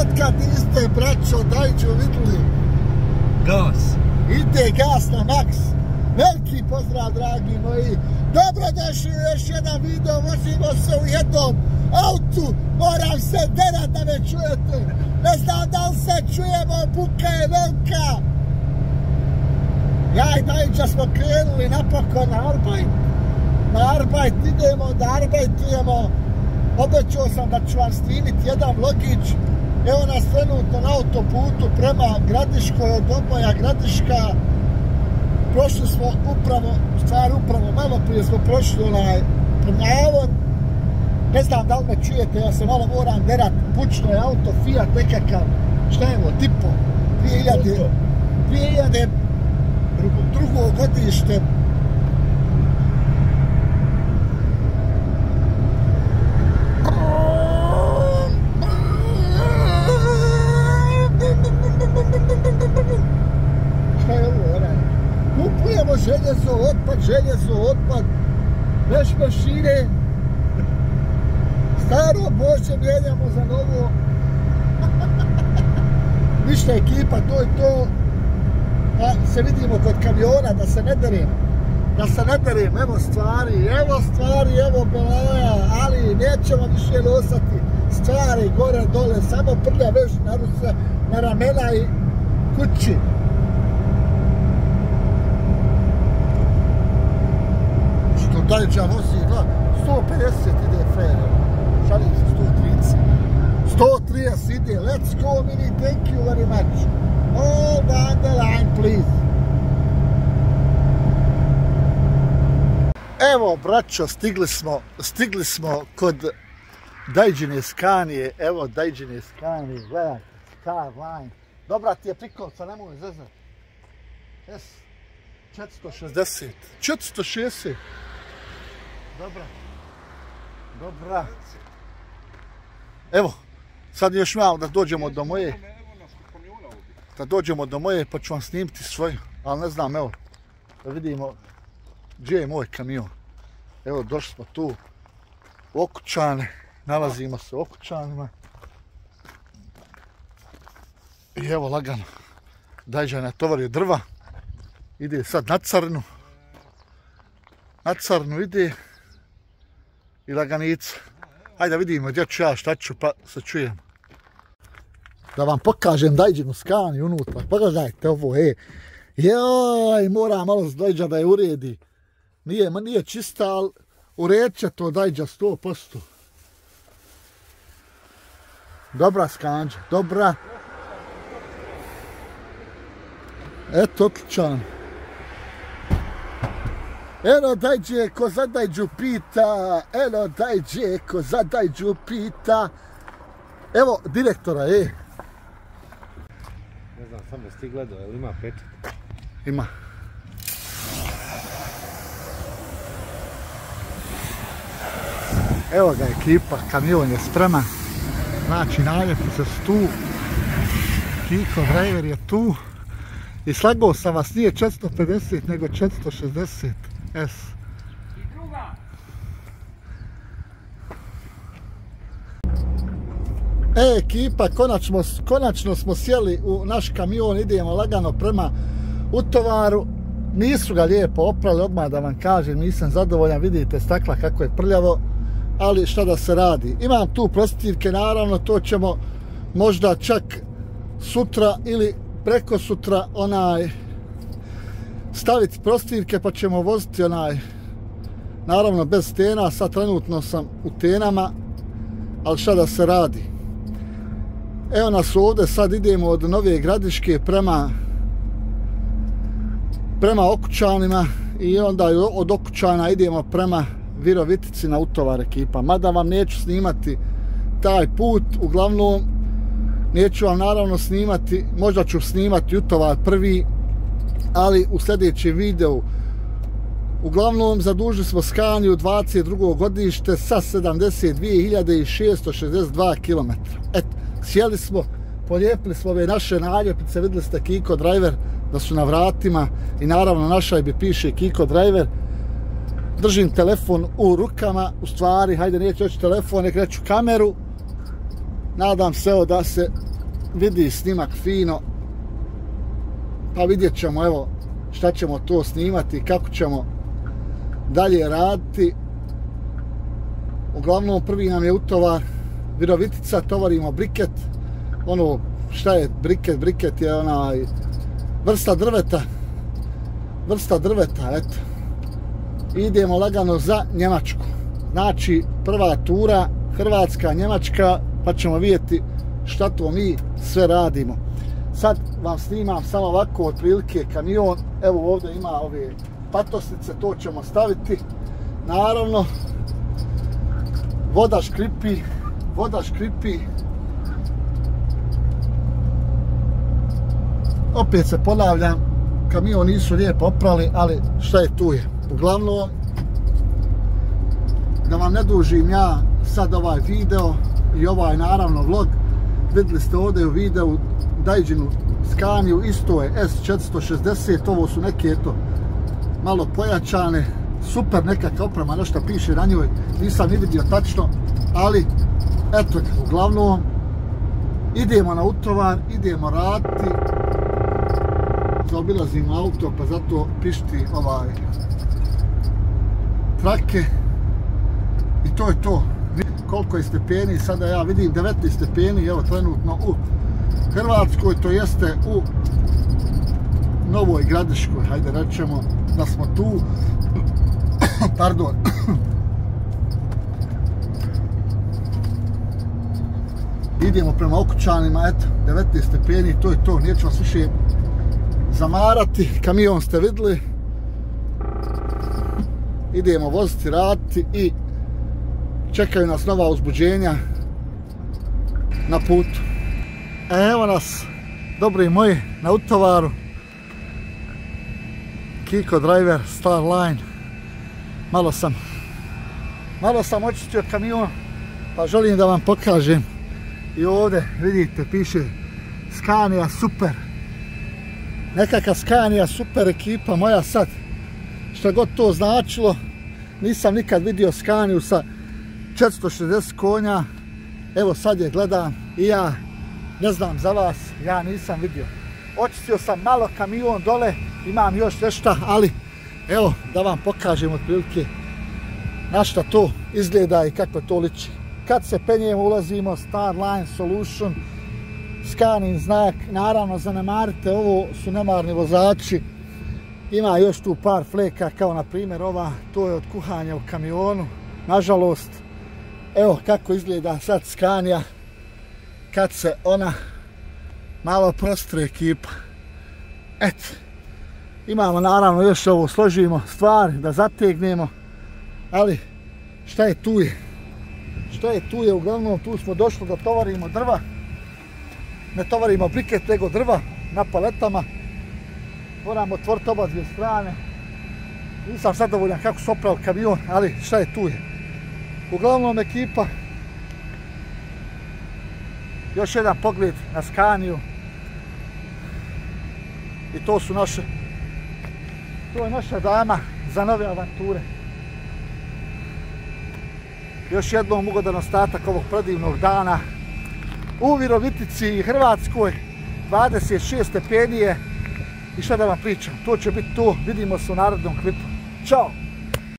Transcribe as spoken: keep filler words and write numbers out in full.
Otkad niste, braćo, dajđu vidjeli? Gas. Ide gas na maks. Veliki pozdrav, dragi moji. Dobrodošli u još jedan video. Vozimo se u jednom autu. Moram se derat da me čujete. Ne znam da li se čujemo, buka je velika. Ja i Dajđa smo krenuli napokon na Arbajt. Na Arbajt idemo, da arbajtujemo. Obećao sam da ću vam snimiti jedan vlogić. Evo nas trenutno na autoputu prema Gradiškoj, od Oboja Gradiška. Prošli smo upravo, stvar upravo, malo prije smo prošli onaj prema Avon. Ne znam da li me čujete, ja se malo moram derat. Bučno je auto, Fiat nekakav, šta je ovo, tipo, dvije hiljade drugo godište. Šta je ovo, onaj? Kupujemo željezo, otpad, željezo, otpad, veš mašine. Staro bože mijenjamo za novo. Ništa ekipa, to je to. Pa se vidimo kod kamiona, da se ne derim. Da se ne derim, evo stvari, evo stvari, evo belaja, ali nećemo više nosati stvari gore, dole, samo prlja veš na ruce, na ramena i kući. Što Dajđa vozi, gleda, sto pedeset ide fair, šalim se sto trideset. sto trideset ide, let's go mini, thank you very much. Hold on the line, please. Evo, braćo, stigli smo, stigli smo kod Dajđine Skanije. Evo Dajđine Skanije, gledajte, Starline. Dobra ti je prikovca, nemoj zezat. Jes, četiristo šezdeset. četiristo šezdeset. Dobra. Dobra. Evo, sad još malo da dođemo do moje. Da dođemo do moje pa ću vam snimiti svoju. Ali ne znam, evo, da vidimo gdje je moj kamion. Evo, došli smo tu u Okučane. Nalazimo se u Okučanima. I evo lagano. Dajđa je natovario drva. Ide sad na Crnu. Na Crnu ide. I laganica. Hajde da vidimo gdje ću ja, šta ću, pa se čujem. Da vam pokažem Dajđinu Skaniju unutra. Pogledajte ovo, e. Joj, mora malo s Dajđa da je uredi. Nije, nije čista, ali uredit će to Dajđa sto posto. Dobra Skanđa, dobra. Eto, otličan. Eno Dajđe, ko za Dajđu pita. Eno Dajđe, ko za Dajđu pita. Evo, direktora, e. Ne znam, samo si ti gledao, jel ima pečat? Ima. Evo ga ekipa, kamion je spreman. Znači, naljepnice su tu. Kiko driver je tu. I slagao sam vas, nije četiristo pedeset, nego četiristo šezdeset. Es. I druga. E, ekipa, konačno, konačno smo sjeli u naš kamion, idemo lagano prema utovaru. Nisu ga lijepo oprali, odmah da vam kažem, nisam zadovoljan, vidite stakla kako je prljavo. Ali šta da se radi. Imam tu prostirke, naravno, to ćemo možda čak sutra ili preko sutra onaj staviti prostirke pa ćemo voziti onaj, naravno bez stena. Sad trenutno sam u tenama, ali šta da se radi. Evo nas ovdje, sad idemo od Nove Gradiške prema prema Okučanima i onda od Okučana idemo prema Virovitici na utovar ekipa. Mada vam neću snimati taj put, uglavnom neću vam naravno snimati, možda ću snimati utovar prvi, ali u sljedećem videu. Uglavnom zadužili smo Skaniju dvadeset drugo godište sa sedamdeset dvije hiljade šesto šezdeset dva kilometra. Eto, sjeli smo, polijepili smo ove naše naljepnice, vidjeli ste Kiko driver da su na vratima i naravno na šajbi piše Kiko driver. Držim telefon u rukama, u stvari, hajde neću reći telefon, nek reću kameru. Nadam se da se vidi snimak fino, pa vidjet ćemo evo šta ćemo to snimati, kako ćemo dalje raditi. Uglavnom prvi nam je utovar Virovitica, tovarimo briket. Ono šta je briket? Briket je onaj vrsta drveta. Vrsta drveta, eto. Idemo lagano za Njemačku. Znači prva tura Hrvatska, Njemačka, pa ćemo vidjeti šta to mi sve radimo. Sad vam snimam samo ovako otprilike kamion. Evo ovdje ima ove patosnice, to ćemo staviti. Naravno, voda škripi, voda škripi. Opet se ponavljam, kamion nisu lijepo oprali, ali šta je tu je. Uglavnom, da vam ne dužim ja sad ovaj video i ovaj naravno vlog, vidjeli ste ovdje u videu Daidžinu Scaniu, isto je S četiristo šezdeset, ovo su neke eto malo pojačane, super nekakva oprema, nešto piše na njoj, nisam ni vidio tačno, ali eto, uglavnom idemo na utovar, idemo raditi, zaobilazim auto pa zato pišti ovaj trake i to je to. Koliko je stepeni, sada ja vidim devetnaest stepeni, evo trenutno u Hrvatskoj, to jeste u Novoj Gradiškoj, hajde rečemo da smo tu, pardon. Idemo prema Okučanima, eto, devetnaest stepeni, to je to, neću vas više zamarati, kamion ste vidjeli. Idemo voziti, raditi i čekaju nas nova uzbuđenja na putu. Evo nas, dobri moji, na utovaru. Kiko Driver, Starline. Malo sam, malo sam očistio kamion, pa želim da vam pokažem. I ovdje, vidite, piše Scania super. Nekakva Scania super ekipa moja sad. Šta god to značilo, nisam nikad vidio Scaniu sa četiristo šezdeset konja. Evo sad je gledam i ja, ne znam za vas, ja nisam vidio. Očistio sam malo kamion dole, imam još nešto, ali evo da vam pokažem otprilike na šta to izgleda i kako to liči. Kad se penjemo ulazimo, Starline Solution, Scanin znak, naravno zanemarite, ovo su nemarni vozači. Ima još tu par fleka, kao na primjer ova, to je od kuhanja u kamionu, nažalost. Evo kako izgleda sad Scania kad se ona malo prostre ekipa. Eto, imamo naravno još ovo, složimo stvari da zategnemo, ali šta je tu je? Šta je tu je, uglavnom tu smo došli da tovarimo drva. Ne tovarimo briket, nego drva na paletama. Moramo otvoriti oba dvije strane. Nisam zadovoljan kako su oprali kamion, ali šta je tu je. Uglavnom ekipa. Još jedan pogled na Scaniu. I to su naše, to je naša dama za nove avanture. Još jednom ugodan ostatak ovog predivnog dana u Virovitici i Hrvatskoj. dvadeset šest stepeni je. I šta da vam pričam, to će biti to. Vidimo se u narednom klipu. Ćao!